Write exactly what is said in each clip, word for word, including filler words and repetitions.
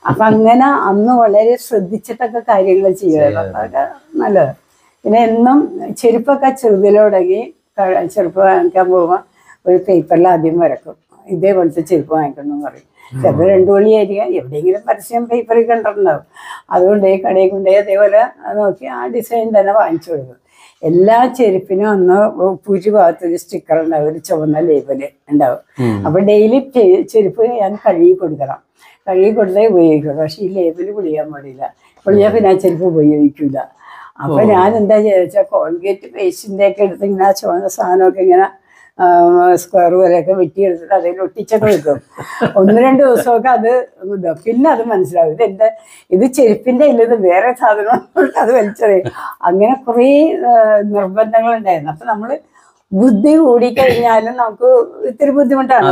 അപ്പൊ അങ്ങനെ അന്ന് വളരെ ശ്രദ്ധിച്ചിട്ടൊക്കെ കാര്യങ്ങൾ ചെയ്യുമായിരുന്നു. അപ്പൊ അതൊക്കെ നല്ലത്. പിന്നെ എന്നും ചെരുപ്പൊക്കെ ചെറുതിൽ തുടങ്ങി ചെരുപ്പ് വാങ്ങിക്കാൻ പോകുമ്പോൾ ഒരു പേപ്പറിൽ ആദ്യം വരക്കും, ഇതേപോലത്തെ ചെരുപ്പ് വാങ്ങിക്കണം എന്ന് പറയും. ചിലപ്പോൾ രണ്ടു മണിയായിരിക്കാം, എവിടെയെങ്കിലും പരസ്യം പേപ്പറിൽ കണ്ടിട്ടുണ്ടാവും. അതുകൊണ്ട് ഈ കടയിൽ കൊണ്ടുപോയി അതേപോലെ നോക്കി ആ ഡിസൈൻ തന്നെ വാങ്ങിച്ചു കൊടുക്കും. എല്ലാ ചെരുപ്പിനും അന്ന് പൂജ ഭാഗത്തൊരു സ്റ്റിക്കർ ഉണ്ടാവും, ഒരു ചുവന്ന ലേബല് ഉണ്ടാവും. അപ്പൊ ഡെയിലി ചെരുപ്പ് ഞാൻ കഴുകി കൊടുക്കണം, കഴുകി കൊടുത്തേ ഉപയോഗിക്കുള്ളൂ. പക്ഷെ ഈ ലേബല് പൊളിയാൻ പാടില്ല, പൊളിയാൽ പിന്നെ ആ ചെരുപ്പ് ഉപയോഗിക്കില്ല. അപ്പൊ ഞാൻ എന്താ ചോദിച്ചാൽ കോൾഗേറ്റ് പേസ്റ്റിന്റെ ഒക്കെ എടുത്ത് ഇങ്ങനെ ആ ചുവന്ന സാധനമൊക്കെ ഇങ്ങനെ സ്ക്വയർ പോലെയൊക്കെ വെട്ടിയെടുത്തിട്ട് അതിൽ ഒട്ടിച്ചൊക്കെ വെക്കും. ഒന്ന് രണ്ട് ദിവസമൊക്കെ അത് ഇതാ, പിന്നെ അത് മനസ്സിലാവും ഇത് എൻ്റെ ഇത് ചെരുപ്പിന്റെ ഇല്ല, ഇത് വേറെ സാധനം, അത് വലിച്ചെറിയും. അങ്ങനെ കുറേ നിർബന്ധങ്ങളുണ്ടായിരുന്നു. അപ്പൊ നമ്മള് ബുദ്ധി കൂടിക്കഴിഞ്ഞാലും നമുക്ക് ഇത്തിരി ബുദ്ധിമുട്ടാണ്.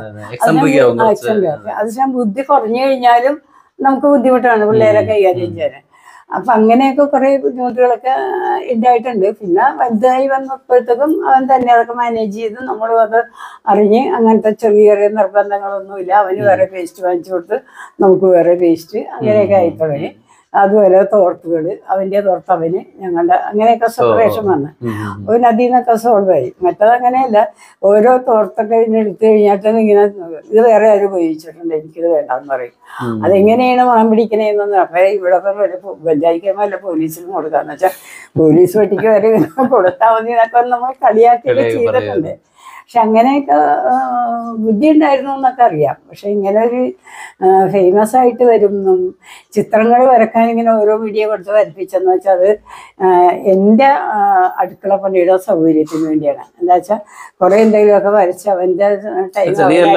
അത് ഞാൻ ബുദ്ധി കുറഞ്ഞു കഴിഞ്ഞാലും നമുക്ക് ബുദ്ധിമുട്ടാണ് പിള്ളേരെ കൈകാര്യം ചെയ്യാൻ. അപ്പൊ അങ്ങനെയൊക്കെ കുറെ ബുദ്ധിമുട്ടുകളൊക്കെ ഉണ്ടായിട്ടുണ്ട്. പിന്നെ വലുതായി വന്നപ്പോഴത്തേക്കും അവൻ തന്നെ അതൊക്കെ മാനേജ് ചെയ്ത് നമ്മളും അത് അറിഞ്ഞ് അങ്ങനത്തെ ചെറിയ ചെറിയ നിർബന്ധങ്ങളൊന്നുമില്ല. അവന് വേറെ പേസ്റ്റ് വാങ്ങിച്ചു കൊടുത്ത് നമുക്ക് വേറെ പേസ്റ്റ്, അങ്ങനെയൊക്കെ ആയി തുടങ്ങി. അതുപോലെ തോർത്തുകൾ, അവൻ്റെ തോർത്ത് അവന്, ഞങ്ങളുടെ അങ്ങനെയൊക്കെ സെപ്പറേഷൻ വന്ന് അവന് അതിൽ നിന്നൊക്കെ സോൾവ് ആയി. മറ്റത് അങ്ങനെയല്ല, ഓരോ തോർത്തൊക്കെ ഇതിന് എടുത്തു കഴിഞ്ഞാൽ ഇങ്ങനെ ഇത് വേറെ ആരും ഉപയോഗിച്ചിട്ടുണ്ട്, എനിക്കിത് വേണ്ടെന്ന് പറയും. അതെങ്ങനെയാണ് മണം പിടിക്കണേന്നൊന്നും. അപ്പൊ ഇവിടെ വലുതായിക്കുമ്പോൾ അല്ല പോലീസിനും കൊടുക്കാന്ന് വെച്ചാൽ പോലീസ് വെട്ടിക്ക് വരെ കൊടുത്താൽ മതി എന്നൊക്കെ നമ്മൾ കളിയാക്കിയൊക്കെ ചെയ്തിട്ടുണ്ട്. പക്ഷെ അങ്ങനെയൊക്കെ ബുദ്ധി ഉണ്ടായിരുന്നു എന്നൊക്കെ അറിയാം. പക്ഷെ ഇങ്ങനെ ഒരു ഫേമസ് ആയിട്ട് വരുന്നു, ചിത്രങ്ങൾ വരക്കാൻ ഇങ്ങനെ ഓരോ വീഡിയോ കൊടുത്ത് വരപ്പിച്ചെന്ന് വെച്ചാൽ അത് എൻ്റെ അടുക്കള പണിയുടെ സൗകര്യത്തിന് വേണ്ടിയാണ്. എന്താ വെച്ചാൽ കുറെ എന്തെങ്കിലുമൊക്കെ വരച്ച് അവൻ്റെ ടൈം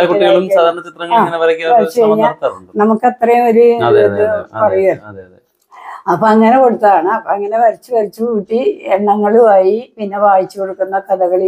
വരച്ച് കഴിഞ്ഞാൽ നമുക്ക് അത്രയും ഒരു ഇത് പറയുമല്ലോ. അപ്പൊ അങ്ങനെ കൊടുത്തതാണ്. അപ്പൊ അങ്ങനെ വരച്ച് വരച്ച് കൂട്ടി എണ്ണങ്ങളുമായി പിന്നെ വായിച്ചു കൊടുക്കുന്ന കഥകളി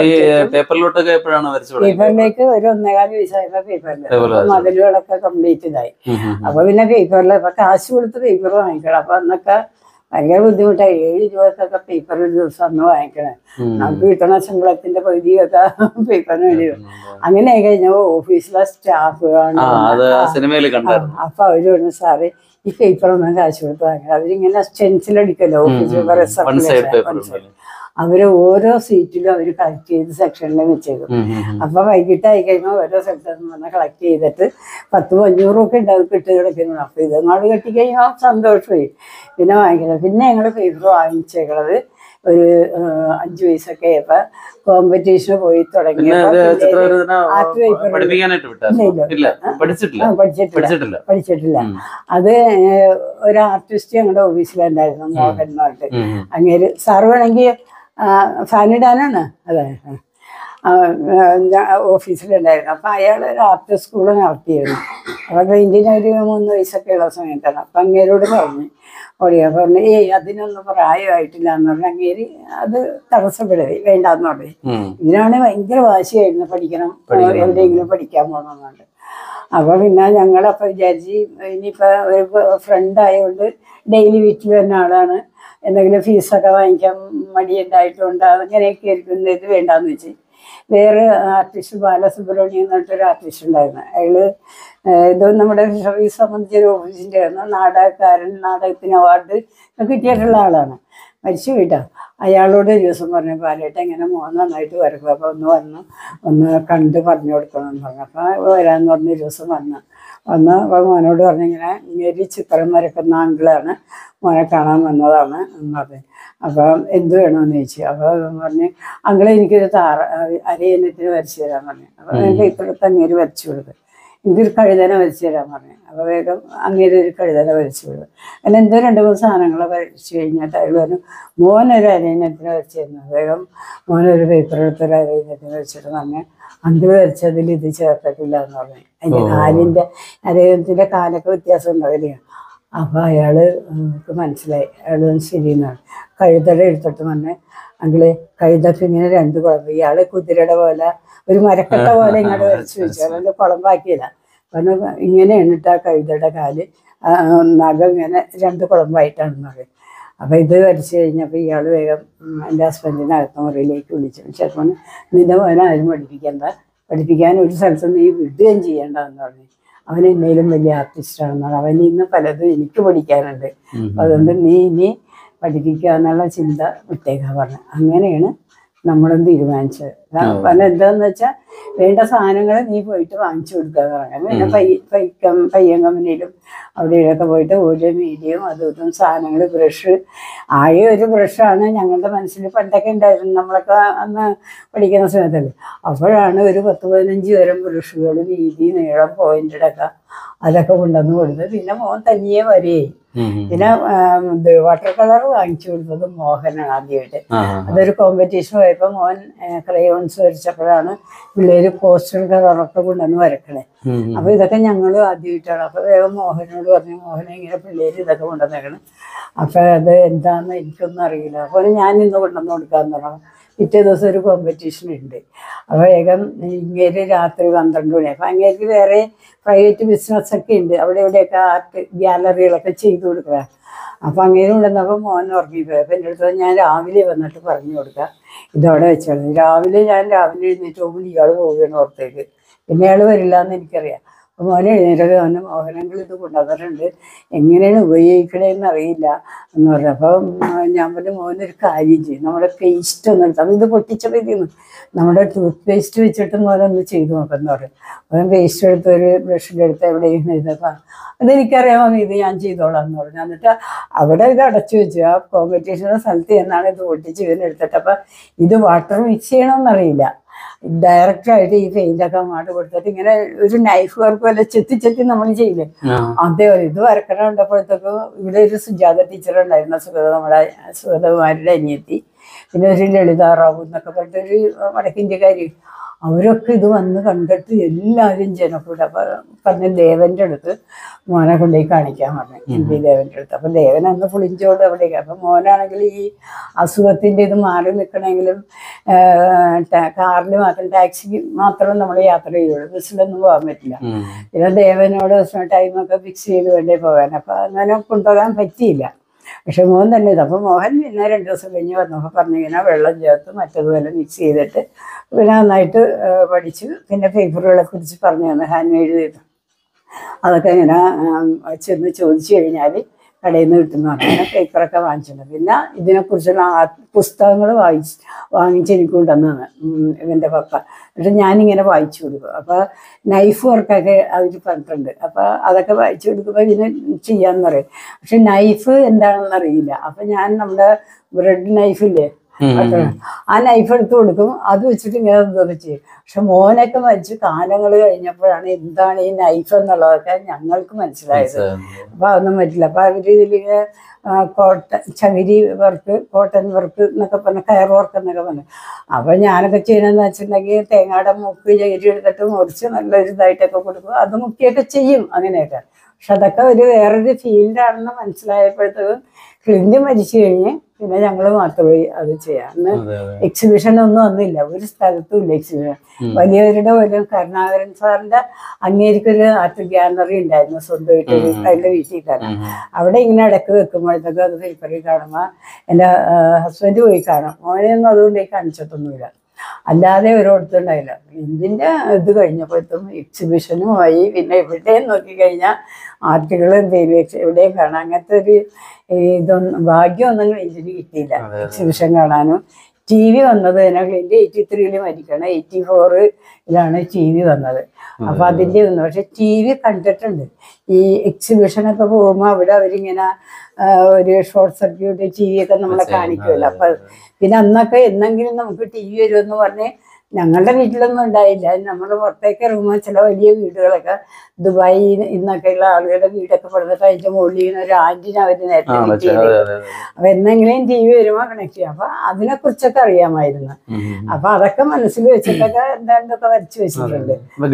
പേപ്പറിലേക്ക് ഒരു ഒന്നേകാല് വയസ്സായപ്പോ പേപ്പറിൽ മതിലുകളൊക്കെ കംപ്ലീറ്റ് ഇതായി. അപ്പൊ പിന്നെ പേപ്പറിൽ ഇപ്പൊ കാശ് കൊടുത്ത് പേപ്പർ വാങ്ങിക്കണം. അപ്പൊ അന്നൊക്കെ ഭയങ്കര ബുദ്ധിമുട്ടായി. ഏഴ് രൂപക്കൊക്കെ പേപ്പർ ഒരു ദിവസം അന്ന് വാങ്ങിക്കണേ. നമുക്ക് കിട്ടണ ശമ്പളത്തിന്റെ പകുതിയൊക്കെ പേപ്പറിന് വേണ്ടി. അങ്ങനെ ആയി കഴിഞ്ഞപ്പോ ഓഫീസിലെ സ്റ്റാഫുകളാണ്. അപ്പൊ അവര് പറഞ്ഞു, സാറ് ഈ പേപ്പറൊന്നും കാശ് കൊടുത്ത് വാങ്ങിക്കണം. അവരിങ്ങനെ സ്റ്റെൻസിലടിക്കല്ലോ ഓഫീസിൽ. അവര് ഓരോ സീറ്റിലും അവര് കളക്ട് ചെയ്ത് സെക്ഷനിൽ വെച്ചേക്കും. അപ്പൊ വൈകിട്ടായി കഴിയുമ്പോൾ ഓരോ സെക്ഷനിൽ വന്ന് കളക്ട് ചെയ്തിട്ട് പത്തും അഞ്ഞൂറും ഒക്കെ ഉണ്ടാവും കിട്ടി കിടക്കുന്നത്. അപ്പൊ ഇതങ്ങോട്ട് കെട്ടിക്കഴിഞ്ഞാൽ സന്തോഷമായി. പിന്നെ വാങ്ങിക്കുന്നത്. പിന്നെ ഞങ്ങള് പേപ്പർ വാങ്ങിച്ചേക്കണത് ഒരു അഞ്ചു വയസ്സൊക്കെ ആയപ്പോ കോമ്പറ്റീഷന് പോയി തുടങ്ങിയപ്പോ പഠിച്ചിട്ടില്ല പഠിച്ചിട്ടില്ല അത് ഒരു ആർട്ടിസ്റ്റ് ഞങ്ങളുടെ ഓഫീസിലുണ്ടായിരുന്നു, മോഹൻ എന്ന് പറഞ്ഞിട്ട്. അങ്ങേര് സാറ് വേണമെങ്കിൽ ഫാനിടാനാണ് അതെ ഓഫീസിലുണ്ടായിരുന്നു. അപ്പൊ അയാൾ ഒരു ആർട്ട് സ്കൂള് നടത്തിയിരുന്നു. അപ്പൊ പെയിന്റിന് ഒരു മൂന്ന് വയസ്സൊക്കെ ഉള്ള സമയത്താണ്. അപ്പൊ അങ്ങേരോട് പറഞ്ഞു ഓടിയാ പറഞ്ഞു, ഏയ് അതിനൊന്നും പ്രായമായിട്ടില്ല എന്ന് പറഞ്ഞു. അങ്ങേര് അത് തടസ്സപ്പെടുത്തി വേണ്ടാന്ന് പറഞ്ഞു. ഇതിനാണ് ഭയങ്കര വാശിയായിരുന്നു, പഠിക്കണം, എവിടെയെങ്കിലും പഠിക്കാൻ പോകണമെന്നുണ്ട്. അപ്പൊ പിന്നെ ഞങ്ങളപ്പൊ വിചാരിച്ച് ഇനിയിപ്പോ ഒരു ഫ്രണ്ട് ആയതുകൊണ്ട് ഡെയിലി വീട്ടിൽ വരുന്ന ആളാണ്, എന്തെങ്കിലും ഫീസൊക്കെ വാങ്ങിക്കാൻ മടിയുണ്ടായിട്ടുണ്ട്, അങ്ങനെയൊക്കെ ആയിരിക്കും, ഇത് വേണ്ടാന്ന് വെച്ച് വേറെ ആർട്ടിസ്റ്റ് ബാലസുബ്രഹ്മണ്യം എന്ന് പറഞ്ഞിട്ടൊരു ആർട്ടിസ്റ്റ് ഉണ്ടായിരുന്നു. അയാള് ഇത് നമ്മുടെ ഫിഷറീസ് സംബന്ധിച്ചൊരു ഓഫീസിൻ്റെ ആയിരുന്നു. നാടകക്കാരൻ, നാടകത്തിന് അവാർഡ് കിട്ടിയിട്ടുള്ള ആളാണ്. മരിച്ചു പോയിട്ടാ. അയാളോട് ഒരു ദിവസം പറഞ്ഞു, ബാലേട്ടൻ ഇങ്ങനെ മോൻ നന്നായിട്ട് വരക്കും, അപ്പോൾ ഒന്ന് വന്ന് ഒന്ന് കണ്ട് പറഞ്ഞു കൊടുക്കണമെന്ന് പറഞ്ഞു. അപ്പോൾ വരാമെന്ന് പറഞ്ഞ ഒരു ദിവസം വന്ന് വന്ന് അപ്പോൾ മോനോട് പറഞ്ഞു, ഇങ്ങനെ ഇങ്ങനെ ചിത്രം വരക്കുന്ന ആങ്കിളാണ്, മോനെ കാണാൻ വന്നതാണ് എന്ന് പറഞ്ഞു. അപ്പം എന്ത് വേണമെന്ന് ചോദിച്ചു. അപ്പോൾ പറഞ്ഞ് അങ്കിളെ എനിക്കൊരു താറ അരയന്നത്തിന് വരച്ചു തരാൻ പറഞ്ഞു. അപ്പോൾ എൻ്റെ ഇപ്പോഴത്തെ അങ്ങേര് വരച്ചു കൊടുത്തു. എനിക്കൊരു കഴുതന വരച്ചു തരാൻ പറഞ്ഞു. അപ്പോൾ വേഗം അങ്ങേര് ഒരു കഴുതന വരച്ചു കൊടുത്തു. അങ്ങനെ എന്തോ രണ്ട് മൂന്ന് സാധനങ്ങൾ വരച്ചു കഴിഞ്ഞിട്ട് അയാൾ പറഞ്ഞു, മോനൊരു അരയന്നത്തിന് വരച്ചു തരുന്നു. വേഗം മോനൊരു പേപ്പർ എടുത്തൊരു അരയന്നത്തിന് വരച്ചിട്ട് പറഞ്ഞു, അങ്കിള് വരച്ചതിൽ ഇത് ചേർത്തിട്ടില്ല എന്ന് പറഞ്ഞു. അതിൻ്റെ കാലിൻ്റെ അരയന്നത്തിൻ്റെ കാലൊക്കെ വ്യത്യാസം ഉണ്ടാവില്ല. അപ്പോൾ അയാള് നമുക്ക് മനസ്സിലായി. അയാൾ ശരിയെന്നാണ്. കഴുതട എടുത്തിട്ട് പറഞ്ഞ്, അങ്കിള് കഴുതൊക്കെ ഇങ്ങനെ രണ്ട് കുഴപ്പം, ഇയാള് കുതിരയുടെ പോലെ ഒരു മരക്കട്ട പോലെ ഇങ്ങോട്ട് വരച്ച് വെച്ചു. അതുകൊണ്ട് കുളമ്പാക്കിയില്ല. പറഞ്ഞു ഇങ്ങനെയാണ് ഇട്ട് ആ കഴുതയുടെ കാല് നഖം ഇങ്ങനെ രണ്ട് കുളമ്പായിട്ടാണെന്ന് പറയും. അപ്പം ഇത് വരച്ച് കഴിഞ്ഞപ്പോൾ ഇയാൾ വേഗം എൻ്റെ ഹസ്ബൻഡിനെ അകത്ത മുറിയിലേക്ക് വിളിച്ചു. ചിലപ്പോൾ നിന്റെ മോനെ ആരും പഠിപ്പിക്കണ്ട, പഠിപ്പിക്കാൻ ഒരു സ്ഥലത്ത് നീ വിടുകയും ചെയ്യേണ്ടതെന്ന് പറഞ്ഞു. അവൻ എന്നേലും വലിയ ആർട്ടിസ്റ്റാണെന്നാണ്. അവൻ ഇന്ന് പലതും എനിക്ക് പഠിക്കാനുണ്ട്, അതുകൊണ്ട് നീ ഇനി പഠിപ്പിക്കുക എന്നുള്ള ചിന്ത വിട്ടേക്കാൻ പറഞ്ഞു. അങ്ങനെയാണ് നമ്മളും തീരുമാനിച്ചത്. കാരണം എന്താന്ന് വെച്ചാൽ വേണ്ട സാധനങ്ങൾ നീ പോയിട്ട് വാങ്ങിച്ചു കൊടുക്കാന്ന് പറഞ്ഞു. പിന്നെ പൈ പൈക്കം പയ്യൻ കമ്പനിയിലും അവിടെയൊക്കെ പോയിട്ട് ഓരോ മീഡിയവും അതും ഇതും സാധനങ്ങൾ, ബ്രഷ്, ആകെ ഒരു ബ്രഷാണ് ഞങ്ങളുടെ മനസ്സിൽ പണ്ടൊക്കെ ഉണ്ടായിരുന്നു, നമ്മളൊക്കെ അന്ന് പഠിക്കുന്ന സമയത്തല്ലേ. അപ്പോഴാണ് ഒരു പത്ത് പതിനഞ്ച് തരം ബ്രഷുകൾ, വീതി, നീളം, പോയിന്റഡൊക്കെ അതൊക്കെ കൊണ്ടുവന്ന് കൊടുത്തത്. പിന്നെ മോൻ തനിയെ വരെയായി. പിന്നെ ഇത് വാട്ടർ കളർ വാങ്ങിച്ചു കൊടുത്തത് മോഹനാണ് ആദ്യമായിട്ട്. അതൊരു കോമ്പറ്റീഷൻ പോയപ്പോൾ മോൻ ക്രയോൺസ് വരച്ചപ്പോഴാണ് പിള്ളേര് പോസ്റ്റർ കളറൊക്കെ കൊണ്ടുവന്ന് വരക്കണേ. അപ്പൊ ഇതൊക്കെ ഞങ്ങൾ ആദ്യമായിട്ടാണ്. അപ്പൊ വേഗം മോഹനോട് പറഞ്ഞു, മോഹനെ ഇങ്ങനെ പിള്ളേര് ഇതൊക്കെ കൊണ്ടുവന്നേക്കണം. അപ്പൊ അത് എന്താന്ന് എനിക്കൊന്നും അറിയില്ല. അപ്പോൾ ഞാൻ ഇന്ന് കൊണ്ടുവന്ന് കൊടുക്കാന്ന് പറഞ്ഞു. പിറ്റേ ദിവസം ഒരു കോമ്പറ്റീഷൻ ഉണ്ട്. അപ്പോൾ വേഗം ഇങ്ങേര് രാത്രി പന്ത്രണ്ട് മണി. അപ്പം അങ്ങേക്ക് വേറെ പ്രൈവറ്റ് ബിസിനസ്സൊക്കെ ഉണ്ട്, അവിടെ ഇവിടെയൊക്കെ ആർട്ട് ഗ്യാലറികളൊക്കെ ചെയ്തു കൊടുക്കുക. അപ്പം അങ്ങേരും ഉണ്ടെന്നപ്പോൾ മോൻ ഉറങ്ങിപ്പോയി. അപ്പം എൻ്റെ അടുത്ത് ഞാൻ രാവിലെ വന്നിട്ട് പറഞ്ഞു കൊടുക്കുക, ഇതവിടെ വെച്ചാൽ രാവിലെ ഞാൻ രാവിലെ എഴുന്നേറ്റ് പോകുമ്പോൾ ഇയാൾ പോവുകയാണ് പുറത്തേക്ക്. പിന്നെ അയാൾ വരില്ല എന്ന് എനിക്കറിയാം. അപ്പോൾ മോനെ എഴുന്നേറ്റത് അവന് മോഹനങ്ങൾ ഇത് കൊണ്ടുവന്നിട്ടുണ്ട്, എങ്ങനെയാണ് ഉപയോഗിക്കണേന്ന് അറിയില്ല എന്ന് പറഞ്ഞു. അപ്പം ഞാൻ പറഞ്ഞു, മോനൊരു കാര്യം ചെയ്യും, നമ്മുടെ പേസ്റ്റ് ഒന്ന് എടുത്ത്, അത് ഇത് പൊട്ടിച്ചപ്പോൾ ഇതിന്ന് നമ്മുടെ ടൂത്ത് പേസ്റ്റ് വെച്ചിട്ട് മോനൊന്ന് ചെയ്തു നോക്കാമെന്ന് പറയും. അവൻ പേസ്റ്റ് എടുത്ത് ഒരു ബ്രഷിലെടുത്ത് എവിടെയും എഴുതപ്പോൾ അതെനിക്കറിയാമോ, ഇത് ഞാൻ ചെയ്തോളാം എന്ന് പറഞ്ഞു. എന്നിട്ട് അവിടെ ഇത് അടച്ചു വെച്ചു. ആ കോമ്പറ്റീഷൻ്റെ സ്ഥലത്ത് എന്നാണ് ഇത് പൊട്ടിച്ച് ഇതിനെടുത്തിട്ട്. അപ്പം ഇത് വാട്ടർ മിക്സ് ചെയ്യണമെന്നറിയില്ല, ഡയറക്റ്റായിട്ട് ഈ പെയിൻ്റൊക്കെ അങ്ങോട്ട് കൊടുത്തിട്ട് ഇങ്ങനെ ഒരു നൈഫ് വർക്ക് പോലെ ചെത്തി ചെത്തി നമ്മൾ ചെയ്യില്ലേ, അതേപോലെ ഇത് വരക്കണം. കണ്ടപ്പോഴത്തേക്കും ഇവിടെ ഒരു സുജാത ടീച്ചറുണ്ടായിരുന്നു, സുഗത, നമ്മുടെ സുഗതകുമാരുടെ അനിയത്തി, പിന്നെ ഒരു ലളിത റാവു എന്നൊക്കെ പറഞ്ഞിട്ടൊരു വടക്കിന്ത്യക്കാരി. അവരൊക്കെ ഇത് വന്ന് കണ്ടിട്ട് എല്ലാവരും ജനക്കൂടെ. അപ്പം പറഞ്ഞ ദേവൻ്റെ അടുത്ത് മോനെ കൊണ്ടുപോയി കാണിക്കാൻ പറഞ്ഞു, എം പി ദേവൻ്റെ അടുത്ത്. അപ്പം ദേവൻ അന്ന് പുളിഞ്ചോട് അവിടേക്ക്. അപ്പം മോനാണെങ്കിൽ ഈ അസുഖത്തിൻ്റെ ഇത് മാറി നിൽക്കണമെങ്കിലും കാറിൽ മാത്രം, ടാക്സിക്ക് മാത്രം നമ്മൾ യാത്ര ചെയ്യുള്ളൂ, ബസ്സിലൊന്നും പോകാൻ പറ്റില്ല. പിന്നെ ദേവനോട് ടൈമൊക്കെ ഫിക്സ് ചെയ്ത് വേണ്ടേ പോകാൻ. അപ്പം അങ്ങനെ കൊണ്ടുപോകാൻ പറ്റിയില്ല. പക്ഷെ മോൻ തന്നെ ഇത്. അപ്പോൾ മോഹൻ പിന്നെ രണ്ട് ദിവസം കഴിഞ്ഞ് വന്നപ്പോൾ പറഞ്ഞിങ്ങനെ വെള്ളം ചേർത്ത് മറ്റതുപോലെ മിക്സ് ചെയ്തിട്ട് പിന്നെ നന്നായിട്ട് പഠിച്ചു. പിന്നെ പേപ്പറുകളെ കുറിച്ച് പറഞ്ഞു തന്നു, ഹാൻഡ് മെയ്ഡ് ചെയ്തു. അതൊക്കെ ഇങ്ങനെ ചെന്ന് ചോദിച്ചു കഴിഞ്ഞാൽ കടയിൽ നിന്ന് കിട്ടുന്ന അങ്ങനെ പേപ്പറൊക്കെ വാങ്ങിച്ചിട്ടുണ്ട്. പിന്നെ ഇതിനെക്കുറിച്ചുള്ള പുസ്തകങ്ങൾ വായിച്ച് വാങ്ങിച്ച് എനിക്ക് കൊണ്ടുവന്നതാണ് ഇവൻ്റെ പപ്പ. എന്നിട്ട് ഞാനിങ്ങനെ വായിച്ചു കൊടുക്കും. അപ്പോൾ നൈഫ് വർക്കൊക്കെ അവർ പറഞ്ഞിട്ടുണ്ട്. അപ്പോൾ അതൊക്കെ വായിച്ചു കൊടുക്കുമ്പോൾ ഇതിന് ചെയ്യാമെന്ന് പറയും. പക്ഷെ നൈഫ് എന്താണെന്ന് അറിയില്ല. അപ്പം ഞാൻ നമ്മുടെ ബ്രെഡ് നൈഫില്ലേ, ആ നൈഫ് എടുത്ത് കൊടുക്കും, അത് വെച്ചിട്ട് ഇങ്ങനെ ഇതൊക്കെ ചെയ്യും. പക്ഷെ മോനൊക്കെ മരിച്ച് കാലങ്ങൾ കഴിഞ്ഞപ്പോഴാണ് എന്താണ് ഈ നൈഫ് എന്നുള്ളതൊക്കെ ഞങ്ങൾക്ക് മനസ്സിലായത്. അപ്പൊ അതൊന്നും പറ്റില്ല. അപ്പൊ അവര് ഇതിലിങ്ങനെ കോട്ടൺ ചകിരി വർക്ക്, കോട്ടൺ വർക്ക് എന്നൊക്കെ പറഞ്ഞ കയർ വർക്ക് എന്നൊക്കെ പറഞ്ഞു. അപ്പൊ ഞാനൊക്കെ ചെയ്യണമെന്ന് വെച്ചിട്ടുണ്ടെങ്കിൽ തേങ്ങയുടെ മുക്ക് ചകിരി എടുത്തിട്ട് മുറിച്ച് നല്ലൊരു ഇതായിട്ടൊക്കെ കൊടുക്കും, അത് മുക്കിയൊക്കെ ചെയ്യും അങ്ങനെയൊക്കെ. പക്ഷെ അതൊക്കെ ഒരു വേറൊരു ഫീൽഡാണെന്ന് മനസ്സിലായപ്പോഴത്തേക്കും ക്ലിന്റ് മരിച്ചു കഴിഞ്ഞ് പിന്നെ ഞങ്ങൾ മാത്രമേ അത് ചെയ്യാം. അന്ന് എക്സിബിഷൻ ഒന്നും വന്നില്ല, ഒരു സ്ഥലത്തും ഇല്ല എക്സിബിഷൻ. വലിയവരുടെ പോലും കരുണാകരൻ സാറിന്റെ അങ്ങേരിക്കൊരു ആർട്ട് ഗ്യാലറി ഉണ്ടായിരുന്നു സ്വന്തമായിട്ട്, അതിന്റെ വീട്ടിൽ കാണാം. അവിടെ ഇങ്ങനെ ഇടക്ക് വെക്കുമ്പോഴത്തേക്കും അത് പേപ്പറിൽ കാണുമ്പോൾ എൻ്റെ ഹസ്ബൻഡ് പോയി കാണും. മോനെയൊന്നും അതുകൊണ്ട് കാണിച്ചിട്ടൊന്നുമില്ല, അല്ലാതെ ഓരോരുത്തരുണ്ടായില്ല. ഇതിൻ്റെ ഇത് കഴിഞ്ഞപ്പോഴത്തും എക്സിബിഷനുമായി. പിന്നെ എവിടെയും നോക്കിക്കഴിഞ്ഞാൽ ആർട്ടുകൾ എന്തെങ്കിലും എവിടെയും കാണാം. അങ്ങനത്തെ ഒരു ഇതൊന്നും ഭാഗ്യമൊന്നും ക്ലിന്റിന് കിട്ടിയില്ല എക്സിബിഷൻ കാണാനും. ടി വി വന്നത് തന്നെ ക്ലിന്റ് എയ്റ്റി ത്രീയില് മരിക്കണം, എയ്റ്റി ഫോറിലാണ് ടി വി വന്നത്. അപ്പൊ അതിൻ്റെ ഒന്നും പക്ഷെ ടി വി കണ്ടിട്ടുണ്ട്. ഈ എക്സിബിഷനൊക്കെ പോകുമ്പോൾ അവിടെ അവരിങ്ങനെ ഒരു ഷോർട്ട് സർക്യൂട്ട് ടി വി ഒക്കെ നമ്മളെ കാണിക്കുമല്ലോ. അപ്പൊ പിന്നെ അന്നൊക്കെ എന്നെങ്കിലും നമുക്ക് ടി വി വരുമെന്ന് പറഞ്ഞ് ഞങ്ങളുടെ വീട്ടിലൊന്നും ഉണ്ടായില്ല. നമ്മൾ പുറത്തേക്ക് ഇറങ്ങുമ്പോൾ ചില വലിയ വീടുകളൊക്കെ ദുബായി ഇന്നൊക്കെയുള്ള ആളുകളുടെ വീടൊക്കെ പണിതിട്ട് അതിൻ്റെ മുകളിൽ ഒരു ആന്റിന അവർ നേരത്തെ ഫിറ്റ് ചെയ്ത് അപ്പൊ എന്തെങ്കിലും ടി വി വരുമ്പോൾ കണക്ട് ചെയ്യാം. അപ്പൊ അതിനെ കുറിച്ചൊക്കെ അറിയാമായിരുന്നു. അപ്പൊ അതൊക്കെ മനസ്സിൽ വെച്ചിട്ടൊക്കെ എന്താണ്ടൊക്കെ വരച്ചു വെച്ചിട്ടുണ്ട്.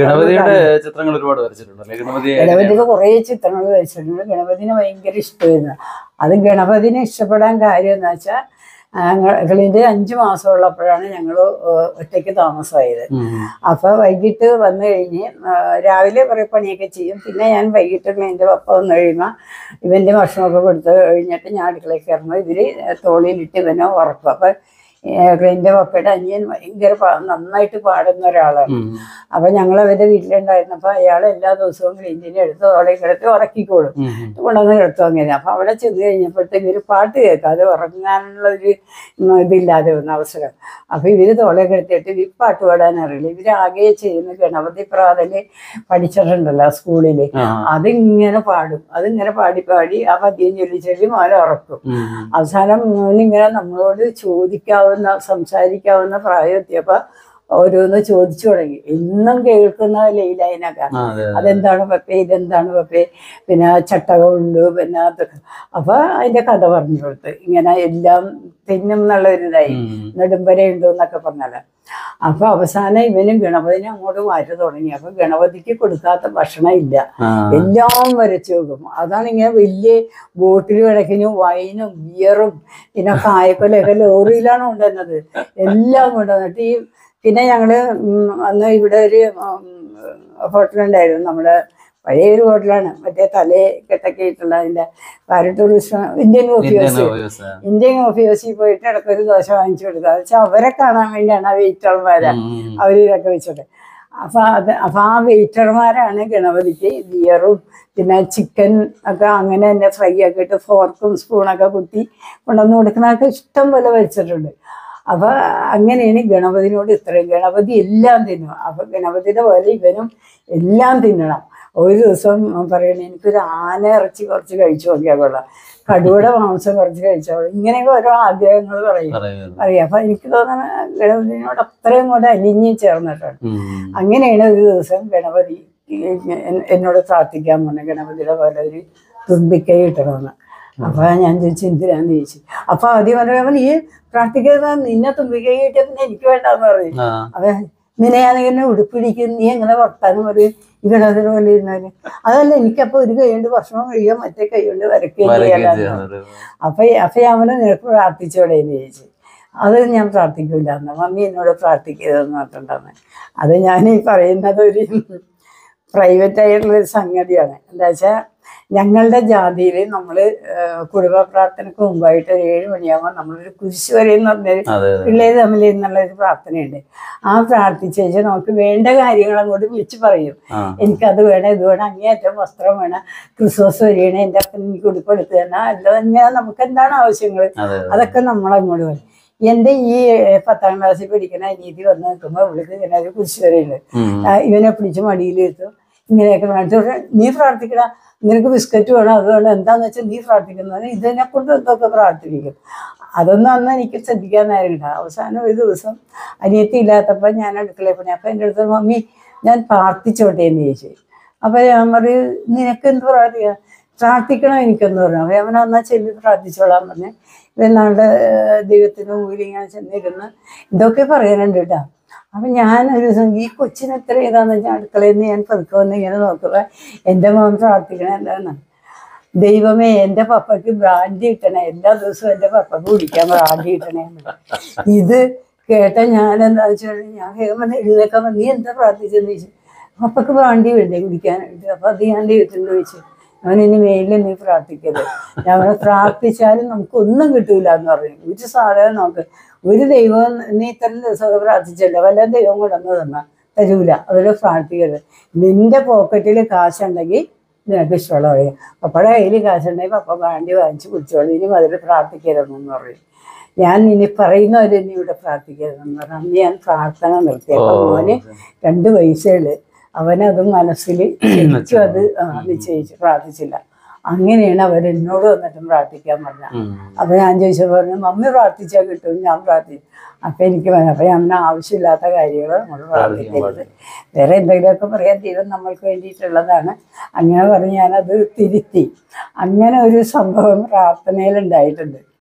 ഗണപതിയുടെ കുറെ ചിത്രങ്ങൾ വരച്ചിട്ടുണ്ട്. ഗണപതിനെ ഭയങ്കര ഇഷ്ടമായിരുന്നു. അത് ഗണപതിനെ ഇഷ്ടപ്പെടാൻ കാര്യം എന്ന് വെച്ചാൽ ഞങ്ങളിൻ്റെ അഞ്ചു മാസം ഉള്ളപ്പോഴാണ് ഞങ്ങൾ ഒറ്റയ്ക്ക് താമസമായത്. അപ്പൊ വൈകിട്ട് വന്നു കഴിഞ്ഞ് രാവിലെ കുറേ പണിയൊക്കെ ചെയ്യും. പിന്നെ ഞാൻ വൈകിട്ട് എൻ്റെ പപ്പ വന്നു കഴിയുമ്പോൾ ഇവൻ്റെ ഭക്ഷണമൊക്കെ കൊടുത്ത് കഴിഞ്ഞിട്ട് ഞാൻ അടുക്കളയ്ക്ക് ഇറങ്ങും. ഇവര് തോളിലിട്ട് ഇവനെ ഉറക്കും. അപ്പൊ എൻ്റെ പപ്പയുടെ അനിയൻ ഭയങ്കര നന്നായിട്ട് പാടുന്ന ഒരാളാണ്. അപ്പൊ ഞങ്ങൾ അവരുടെ വീട്ടിലുണ്ടായിരുന്നപ്പോ അയാൾ എല്ലാ ദിവസവും ക്ലീൻറ്റിനെ എടുത്ത് തോളെ കിടത്തി ഉറക്കിക്കോളും, കൊണ്ടുവന്ന് കിടത്തും അങ്ങനെ. അപ്പൊ അവിടെ ചെന്ന് കഴിഞ്ഞപ്പോഴത്തേക്ക് ഒരു പാട്ട് കേൾക്കാം, അത് ഉറങ്ങാനുള്ള ഒരു ഇതില്ലാതെ വന്ന അവസരം. അപ്പൊ ഇവര് തോളെ കിടത്തിയിട്ട് ഈ പാട്ട് പാടാൻ അറിയില്ല. ഇവരാകെ ചെയ്യുന്ന ഗണപതി പ്രാതല് പഠിച്ചിട്ടുണ്ടല്ലോ സ്കൂളില്, അതിങ്ങനെ പാടും. അതിങ്ങനെ പാടി പാടി ആ പദ്യം ചൊല്ലി ചൊല്ലി മോനെ ഉറക്കും. അവസാനം മോനിങ്ങനെ നമ്മളോട് ചോദിക്കാവുന്ന സംസാരിക്കാവുന്ന പ്രായം എത്തിയപ്പോ ഓരോന്ന് ചോദിച്ചു തുടങ്ങി. എന്നും കേൾക്കുന്ന ലൈലൈനൊക്കെ, അതെന്താണ് പപ്പേ, ഇതെന്താണ് പപ്പേ, പിന്നെ ചട്ടകമുണ്ട്, പിന്നെ അതൊക്കെ. അപ്പൊ അതിന്റെ കഥ പറഞ്ഞു കൊടുത്ത് ഇങ്ങനെ എല്ലാം തിന്നും എന്നുള്ള ഒരു ഇതായി, നെടുമ്പരയുണ്ട് എന്നൊക്കെ പറഞ്ഞാല്. അപ്പൊ അവസാനം ഇവനും ഗണപതിനെ അങ്ങോട്ട് മാറ്റി തുടങ്ങി. അപ്പൊ ഗണപതിക്ക് കൊടുക്കാത്ത ഭക്ഷണം ഇല്ല, എല്ലാം വരച്ചു വെക്കും. അതാണ് ഇങ്ങനെ വലിയ ബോട്ടിൽ കിടക്കിന് വൈനും ബിയറും പിന്നെ കായക്കൊലയൊക്കെ ലോറിയിലാണ് കൊണ്ടുവന്നത്, എല്ലാം കൊണ്ടുവന്നിട്ട് ഈ പിന്നെ ഞങ്ങള് അന്ന് ഇവിടെ ഒരു ഹോട്ടലുണ്ടായിരുന്നു, നമ്മുടെ പഴയ ഒരു ഹോട്ടലാണ്, മറ്റേ തലേ കെട്ടൊക്കെ ഇട്ടുള്ള അതിന്റെ പാര tourist Indian coffee house. Indian coffee ഹൗസിൽ പോയിട്ട് ഇടയ്ക്കൊരു ദോശ വാങ്ങിച്ചു കൊടുക്കുക. അത് വെച്ചാൽ അവരെ കാണാൻ വേണ്ടിയാണ് ആ വെയിറ്റർമാരെ അവർ ഇതൊക്കെ വെച്ചിട്ട്. അപ്പൊ അത് അപ്പൊ ആ വെയിറ്റർമാരാണ് ഗണപതിക്ക് ബിയറും പിന്നെ ചിക്കൻ ഒക്കെ അങ്ങനെ തന്നെ ഫ്രൈ ഒക്കെ ഇട്ട് ഫോർക്കും സ്പൂണൊക്കെ കുത്തി കൊണ്ടുവന്ന് കൊടുക്കുന്നതൊക്കെ ഇഷ്ടം പോലെ വെച്ചിട്ടുണ്ട്. അപ്പൊ അങ്ങനെയാണ് ഗണപതിനോട് ഇത്രയും. ഗണപതി എല്ലാം തിന്നും. അപ്പൊ ഗണപതിയുടെ പോലെ ഇവനും എല്ലാം തിന്നണം. ഒരു ദിവസം പറയണേ എനിക്കൊരു ആന ഇറച്ചി കുറച്ച് കഴിച്ചു നോക്കിയാൽ കൊള്ളാം, കടുവയുടെ മാംസം കുറച്ച് കഴിച്ചാൽ കൊള്ളാം, ഇങ്ങനെയൊക്കെ ഓരോ ആഗ്രഹങ്ങൾ പറയും പറയും അപ്പൊ എനിക്ക് തോന്നുന്ന ഗണപതിനോട് അത്രയും കൂടെ അലിഞ്ഞ് ചേർന്നിട്ടാണ്. അങ്ങനെയാണ് ഒരു ദിവസം ഗണപതി എന്നോട് പ്രാർത്ഥിക്കാൻ പോണേ, ഗണപതിയുടെ പോലെ ഒരു തുമ്പിക്കൈ കിട്ടണമെന്ന്. അപ്പൊ ഞാൻ ചോദിച്ചു എന്തിനാന്ന് ചോദിച്ചു. അപ്പൊ ആദ്യം പറയുമ്പോൾ ഈ പ്രാർത്ഥിക്കുന്ന നിന്നെ തുമ്പിക്കൈ കിട്ടിയ പിന്നെ എനിക്ക് വേണ്ടാന്ന് പറയും. അപ്പൊ നിന്നെ ഞാനിങ്ങനെ ഉടുപ്പിടിക്കും, നീ എങ്ങനെ വർത്താനം പറയും ഈ ഗണപതിയുടെ പോലെ ഇരുന്നാല്. അതല്ല, എനിക്കപ്പോ ഒരു കൈ കൊണ്ട് ഭക്ഷണം കഴിയുക, മറ്റേ കൈ കൊണ്ട് വരയ്ക്കുകയും ചെയ്യാനാണ്. അപ്പൊ അപ്പൊ അവനെ നിനക്ക് പ്രാർത്ഥിച്ചോടെ എന്ന് ചോദിച്ചു. അത് ഞാൻ പ്രാർത്ഥിക്കൂല എന്ന്, മമ്മി എന്നോട് പ്രാർത്ഥിക്കരുതെന്ന് പറഞ്ഞിട്ടുണ്ടാന്ന്. അത് ഞാൻ ഈ പറയുന്നത് ഒരു പ്രൈവറ്റ് ആയിട്ടുള്ളൊരു സംഗതിയാണ്. എന്താ വെച്ചാൽ ഞങ്ങളുടെ ജാതിയിൽ നമ്മൾ കുടുംബ പ്രാർത്ഥനയ്ക്ക് മുമ്പായിട്ട് ഒരു ഏഴ് മണിയാകുമ്പോൾ നമ്മളൊരു കുരിശ് വരെ എന്ന് പറഞ്ഞൊരു പിള്ളേർ തമ്മിൽ എന്നുള്ളൊരു പ്രാർത്ഥനയുണ്ട്. ആ പ്രാർത്ഥിച്ചു കഴിഞ്ഞാൽ നമുക്ക് വേണ്ട കാര്യങ്ങൾ അങ്ങോട്ട് വിളിച്ച് പറയും. എനിക്കത് വേണം, ഇത് വേണം, അങ്ങേയറ്റം വസ്ത്രം വേണം, ക്രിസ്മസ് വരികയാണ്, എൻ്റെ അപ്പൻ എനിക്ക് ഉടുപ്പെടുത്ത് തന്നെ, അല്ല തന്നെയാ നമുക്ക് എന്താണ് ആവശ്യങ്ങൾ അതൊക്കെ നമ്മളങ്ങോട്ട് പറയും. എൻ്റെ ഈ പത്താം ക്ലാസ്സിൽ പഠിക്കുന്ന അനീതി വന്ന് നിൽക്കുമ്പോൾ ഇവിടേക്ക് ഇങ്ങനെ ഒരു കുരിശ് വരെയുണ്ട്. ഇവനെ പിടിച്ച് മടിയിലിരുത്തും, ഇങ്ങനെയൊക്കെ കാണിച്ചു. നീ പ്രാർത്ഥിക്കണ, നിനക്ക് ബിസ്ക്കറ്റ് വേണം, അത് വേണം, എന്താന്ന് വെച്ചാൽ നീ പ്രാർത്ഥിക്കുന്നത് ഇതിനെ കൊണ്ട് എന്തൊക്കെ പ്രാർത്ഥിക്കും. അതൊന്നും അന്ന് എനിക്ക് ശ്രദ്ധിക്കാൻ നേരമില്ല. അവസാനം ഒരു ദിവസം അനിയത്തി ഇല്ലാത്തപ്പോൾ ഞാൻ അടുക്കളയിൽ പണി. അപ്പം എൻ്റെ അടുത്ത് മമ്മി ഞാൻ പ്രാർത്ഥിച്ചോട്ടെ എന്ന് ചോദിച്ചു. അപ്പം ഞാൻ പറയും നിനക്ക് എന്ത് പ്രാർത്ഥിക്കാം, പ്രാർത്ഥിക്കണം എനിക്കെന്ന് പറഞ്ഞു. അപ്പം അവൻ എന്നാൽ ചെല്ലി പ്രാർത്ഥിച്ചോളാൻ പറഞ്ഞ് ഇവൻ നാളുടെ ദൈവത്തിന് മുമ്പിൽ ഇങ്ങനെ ചെന്നിരുന്ന് ഇതൊക്കെ പറയാനുണ്ട് കേട്ടോ. അപ്പം ഞാനൊരു ദിവസം ഈ കൊച്ചിന് എത്ര ഏതാന്ന് വെച്ചാൽ അടുക്കളയിൽ നിന്ന് ഞാൻ പതുക്കെ വന്ന് ഇങ്ങനെ നോക്കുക, എൻ്റെ മോൻ പ്രാർത്ഥിക്കണേ എന്താണ്, ദൈവമേ എൻ്റെ പപ്പയ്ക്ക് ബ്രാൻഡി കിട്ടണേ, എല്ലാ ദിവസവും എൻ്റെ പപ്പയ്ക്ക് കുടിക്കാൻ ബ്രാൻഡി കിട്ടണേ. ഇത് കേട്ട ഞാൻ എന്താ വെച്ചാൽ ഞാൻ വേഗം എഴുന്നേക്കാൻ നീ എന്താ പ്രാർത്ഥിച്ചെന്ന് ചോദിച്ചു. പപ്പയ്ക്ക് ബ്രാൻഡി വേണ്ടേ കുടിക്കാനായിട്ട്. അപ്പം അത് ഞാൻ ദൈവത്തിനോട് ചോദിച്ചു, ഞാൻ ഇനി മേലിൽ നീ പ്രാർത്ഥിക്കരുത്, ഞങ്ങൾ പ്രാർത്ഥിച്ചാലും നമുക്ക് ഒന്നും കിട്ടൂല എന്ന് പറഞ്ഞു. ഒരു സാധനം നമുക്ക് ഒരു ദൈവം നീ ഇത്രയും ദിവസമൊക്കെ പ്രാർത്ഥിച്ചല്ലോ, വല്ല ദൈവം കൊണ്ടുവന്ന് തന്നാൽ തരൂല, അതിൽ പ്രാർത്ഥിക്കരുത്. നിന്റെ പോക്കറ്റിൽ കാശുണ്ടെങ്കിൽ നിനക്ക് ഇഷ്ടമുള്ള പറയും, പപ്പയുടെ കയ്യിൽ കാശുണ്ടെങ്കിൽ പപ്പ വേണ്ടി വാങ്ങിച്ച് കുടിച്ചോളൂ, ഇനി അതിൽ പ്രാർത്ഥിക്കരുതെന്ന് പറയും. ഞാൻ ഇനി പറയുന്നവരെ ഇനി ഇവിടെ പ്രാർത്ഥിക്കരുതെന്ന് പറഞ്ഞു. അന്ന് ഞാൻ പ്രാർത്ഥന നിർത്തിയപ്പോൾ മോന് രണ്ട് വയസ്സുകള്, അവനത് മനസ്സിൽ ശരിക്കും അത് നിശ്ചയിച്ച് പ്രാർത്ഥിച്ചില്ല. അങ്ങനെയാണ് അവരെന്നോട് വന്നിട്ടും പ്രാർത്ഥിക്കാൻ പറഞ്ഞ. അപ്പൊ ഞാൻ ചോദിച്ചു പറഞ്ഞു മമ്മി പ്രാർത്ഥിച്ചാൽ കിട്ടും, ഞാൻ പ്രാർത്ഥിച്ചു. അപ്പൊ എനിക്ക് അപ്പൊ ഞാൻ ആവശ്യമില്ലാത്ത കാര്യങ്ങൾ നമ്മൾ പ്രാർത്ഥിക്കരുത്, വേറെ എന്തെങ്കിലുമൊക്കെ പറയാൻ ദൈവം നമ്മൾക്ക് വേണ്ടിയിട്ടുള്ളതാണ്. അങ്ങനെ പറഞ്ഞ് ഞാനത് തിരുത്തി. അങ്ങനെ ഒരു സംഭവം പ്രാർത്ഥനയിൽ ഉണ്ടായിട്ടുണ്ട്.